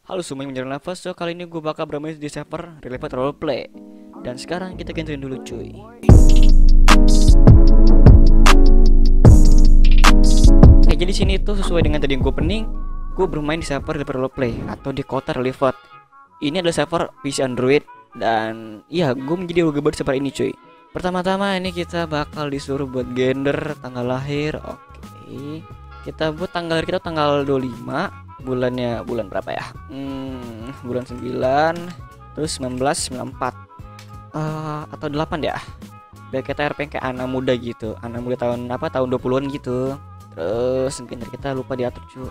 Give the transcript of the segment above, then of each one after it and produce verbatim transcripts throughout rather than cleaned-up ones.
Halo semuanya, menjelang nafas. So kali ini gue bakal bermain di server Relevant Roleplay. Dan sekarang kita gantiin dulu cuy. Oke, jadi sini tuh sesuai dengan tadi yang gue pening, gue bermain di server Relevant Roleplay atau di kota Relevant. Ini adalah server P C Android. Dan iya, gue menjadi warga baru di server ini cuy. Pertama-tama ini kita bakal disuruh buat gender, tanggal lahir. Oke, kita buat tanggal kita tanggal dua puluh lima. Bulannya bulan berapa ya? Hmm, bulan sembilan, terus sembilan belas sembilan puluh empat uh, atau delapan ya. Biar kita R P kayak anak muda gitu. Anak muda tahun apa? Tahun dua puluhan gitu. Terus gender kita lupa diatur cuy.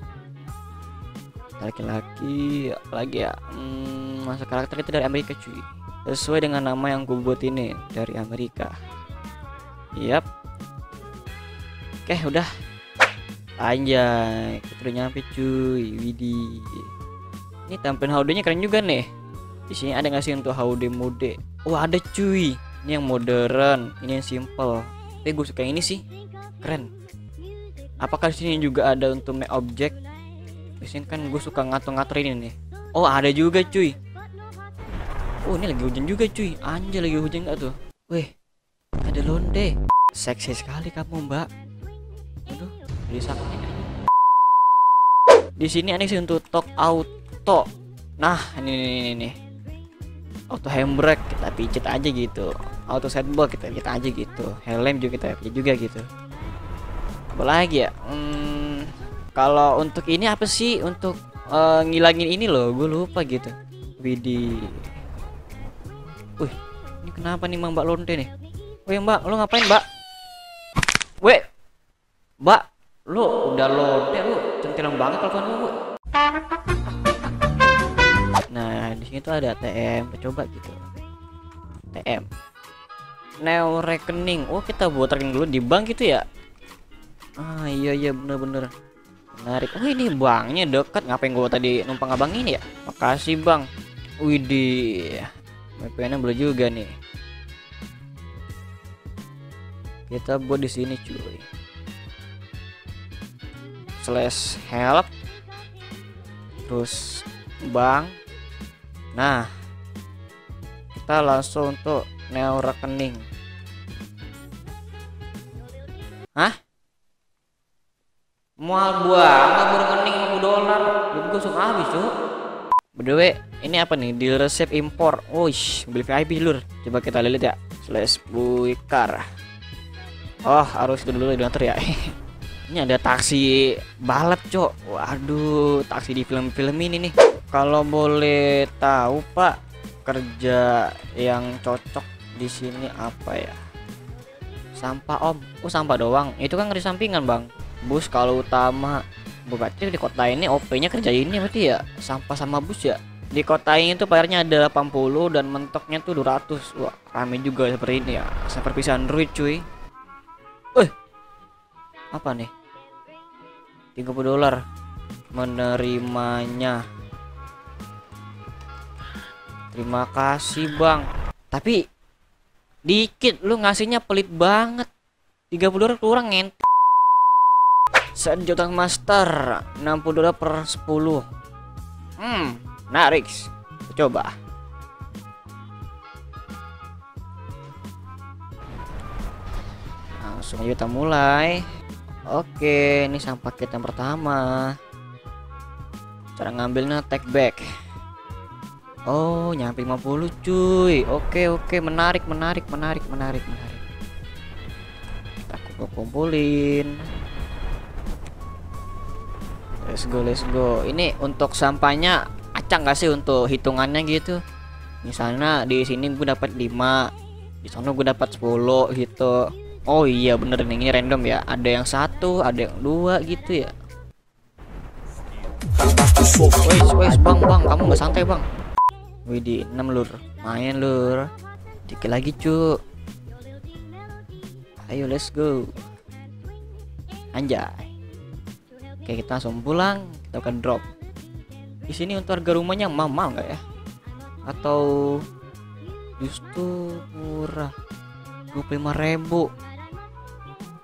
Laki-laki lagi ya. Hmm, masa karakter kita dari Amerika cuy. Sesuai dengan nama yang gue buat ini, dari Amerika. Yap. Oke, udah. Anjay, kita udah nyampe cuy. Widih. Ini tampilan H U D-nya keren juga nih. Di sini ada nggak sih untuk H U D mode? Oh, ada cuy. Ini yang modern, ini yang simple. Tapi gue suka yang ini sih. Keren. Apakah di sini juga ada untuk make object? Di sini kan gue suka ngatur-ngatur ini nih. Oh, ada juga cuy. Oh, ini lagi hujan juga cuy. Anjay, lagi hujan nggak tuh? Wih, ada londe. Seksi sekali kamu, Mbak. Aduh. Di sini ada sih untuk talk auto. Nah, ini ini ini. Auto handbrake kita pijit aja gitu. Auto setback kita pijit aja gitu. Helm juga kita pijit juga gitu. Apa lagi ya? Hmm, kalau untuk ini apa sih? Untuk uh, ngilangin ini loh, gue lupa gitu. Widih. Wih, ini kenapa nih Mbak Lonte nih? Wih Mbak, lo ngapain Mbak? Weh, Mbak, lu udah lonte, lu centilan banget kalau lu. Nah, di sini tuh ada A T M, coba gitu. A T M. Neo rekening. Oh, kita buat rekening dulu di bank gitu ya. Ah, iya iya bener-bener. Menarik. Oh, ini banknya dekat. Ngapain gua tadi numpang abang ini ya? Makasih, Bang. Widih. V P N boleh juga nih. Kita buat di sini, cuy. Slash help, terus bank. Nah, kita langsung untuk neo rekening. Hah? Mual banget rekening lima puluh dolar. Duit gue langsung habis tuh. By the way, ini apa nih? Deal receipt impor. Wush, beli V I P lur. Coba kita lihat ya. Slash buikar. Oh, harus itu dulu diantar ya. Ini ada taksi balap, cok. Waduh, taksi di film-film ini nih. Kalau boleh tahu, Pak, kerja yang cocok di sini apa ya? Sampah, Om. Oh, sampah doang. Itu kan ngeri sampingan, Bang. Bus kalau utama. Berarti di kota ini O P-nya kerja ini berarti ya? Sampah sama bus ya? Di kota ini tuh bayarnya ada delapan puluh dan mentoknya tuh dua ratus. Wah, rame juga seperti ini ya. Seperti bisa Android, cuy. Eh. Apa nih? tiga puluh dolar menerimanya. Terima kasih Bang. Tapi dikit, lu ngasihnya pelit banget. tiga puluh dolar kurang ngent. Sejuta master enam puluh dolar per sepuluh. Hmm, menarik. Coba. Langsung aja kita mulai. Oke, ini sampah kita yang pertama. Cara ngambilnya take back. Oh, nyampe lima puluh cuy. Oke, oke, menarik, menarik, menarik, menarik, menarik. Kita kumpulin. Let's go, let's go. Ini untuk sampahnya acak nggak sih untuk hitungannya gitu? Misalnya di sini gue dapat lima, di sana gue dapat sepuluh gitu. Oh iya bener nih, ini random ya. Ada yang satu, ada yang dua gitu ya. Wes wes bang bang, kamu nggak santai bang. Widih, enam lur, main lur. Dikit lagi cu. Ayo let's go. Anjay. Oke, kita langsung pulang. Kita akan drop. Di sini untuk harga rumahnya mahal nggak ya? Atau justru murah? dua puluh lima ribu.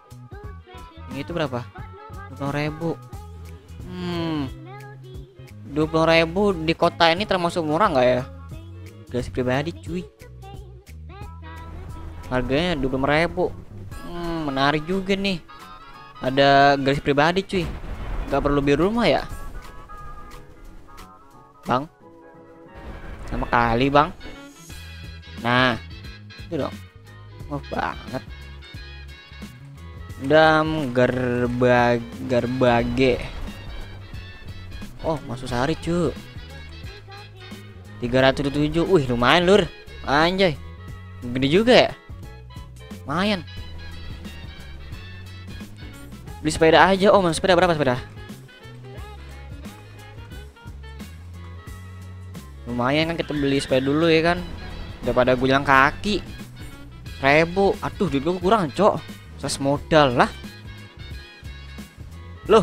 Ini itu berapa? dua puluh ribu. Hmm, dua puluh ribu di kota ini termasuk murah nggak ya? Garasi pribadi cuy, harganya dua puluh ribu. Hmm, menarik juga nih, ada garasi pribadi cuy, nggak perlu beli rumah ya bang, sama kali bang. Nah itu dong, oh banget. Dam gerbag gerbage. Oh masuk sehari cu, tiga ratus tujuh. Wih lumayan lur, anjay gede juga ya, lumayan. Beli sepeda aja. Oh sepeda berapa sepeda? Lumayan kan, kita beli sepeda dulu ya kan, daripada gue jalan kaki. Ribu, aduh duit gue kurang cok, ses modal lah. Loh,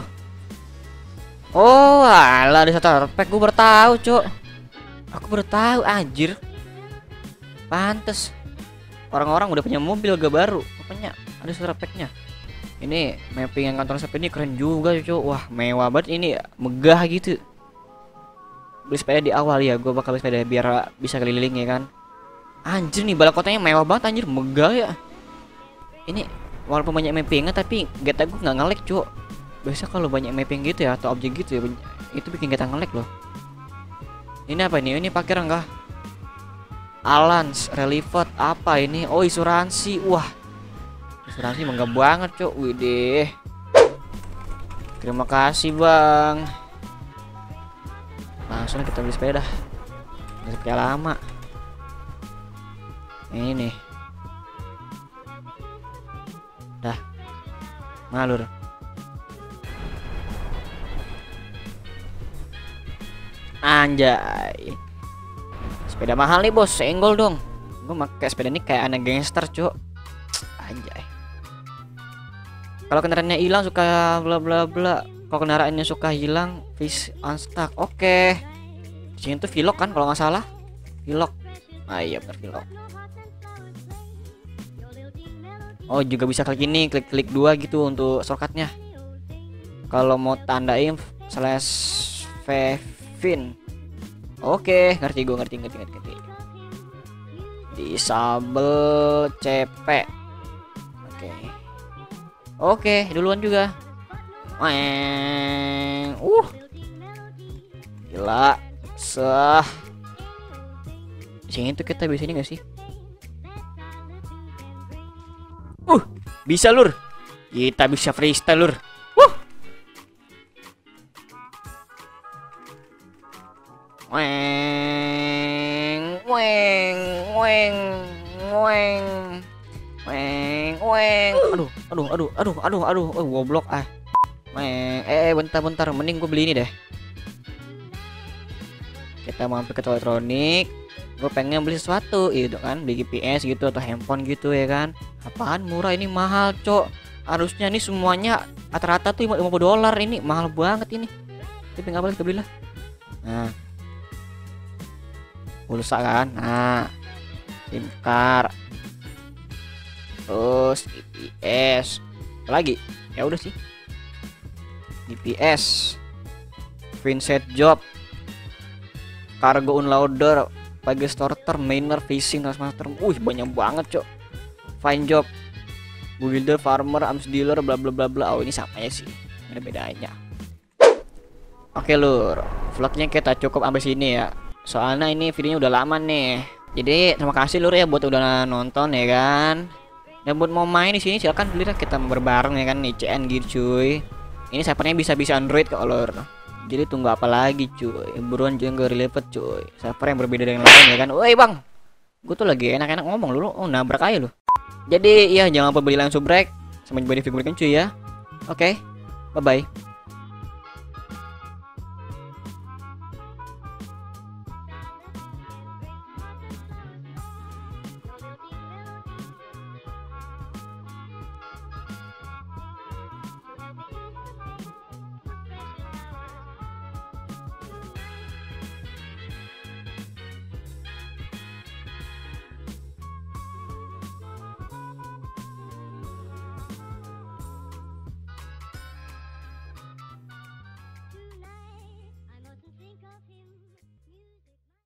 oh alah ada starter pack, gue baru tahu cok. Aku baru tahu anjir. Pantes orang-orang udah punya mobil gak baru, makanya ada starter packnya. Ini mapping yang kantor sepeda ini keren juga cok. Wah mewah banget ini, megah gitu. Beli sepeda di awal ya, gue bakal beli sepeda biar bisa keliling ya kan. Anjir nih balai kotanya mewah banget anjir, megah ya. Ini walaupun banyak mappingnya tapi geta gue nggak nge-lag cok. Biasa kalau banyak mapping gitu ya atau objek gitu ya, itu bikin geta nge-lag loh. Ini apa ini? Ini pakai enggak? Alans, Relevant, apa ini? Oh asuransi. Wah asuransi mengga banget cok. Widih, terima kasih bang. Langsung kita beli sepeda, beli sepeda lama ini nih. Dah malur. Anjay, sepeda mahal nih bos, senggol dong. Gue pakai sepeda ini kayak anak gangster cok. Anjay, kalau kendaraannya hilang suka bla bla bla. Kalau kendaraannya suka hilang, fish unstuck. Oke, di sini tuh vlog kan kalau nggak salah, vlog. Ah iya benar vlog. Oh juga bisa klik ini, klik klik dua gitu untuk shortcutnya. Kalau mau tandain slash Vevin. Oke, ngerti gue, ngerti ngerti ngerti. ngerti. Disable C P. Oke. Oke, duluan juga. Weng. Uh. Gila. Sah. Sini tuh kita bisa ini gak sih? Uh, bisa lur. Kita bisa freestyle lur. Uh. Weng, weng, weng, weng, weng, weng. Aduh, aduh, aduh, aduh, aduh, aduh, oh, goblok ah. Weng, eh, bentar, bentar, mending gue beli ini deh. Kita mampir ke toko elektronik. Gue pengen beli sesuatu, itu kan, beli G P S gitu atau handphone gitu ya kan. Apaan murah, ini mahal cok. Harusnya nih semuanya rata-rata tuh lima puluh dolar, ini mahal banget ini. Tapi nggak boleh kita beli lah. Nah. Pulsa kan, nah SIM card, terus G P S, apa lagi ya udah sih, G P S, Vincent job, cargo unloader, pagi starter, miner, fishing, transmaster. Wih banyak banget cok. Find job, builder, farmer, arms dealer, bla bla bla bla. Oh ini sama ya sih, ada bedanya. Oke lur, vlognya kita cukup sampai sini ya. Soalnya ini videonya udah lama nih. Jadi terima kasih lur ya buat udah nonton ya kan. Dan buat mau main di sini silakan beli lah, kita berbareng ya kan nih C N gitu cuy. Ini servernya bisa-bisa Android kok lur. Jadi tunggu apa lagi cuy. Buruan jangan Relevant cuy. Server yang berbeda dengan lain ya kan. Woi bang, gue tuh lagi enak-enak ngomong dulu. Oh nabrak aja lu. Jadi ya jangan lupa beli langsung break. Sampai jumpa di video berikutnya cuy ya. Oke, okay, bye bye.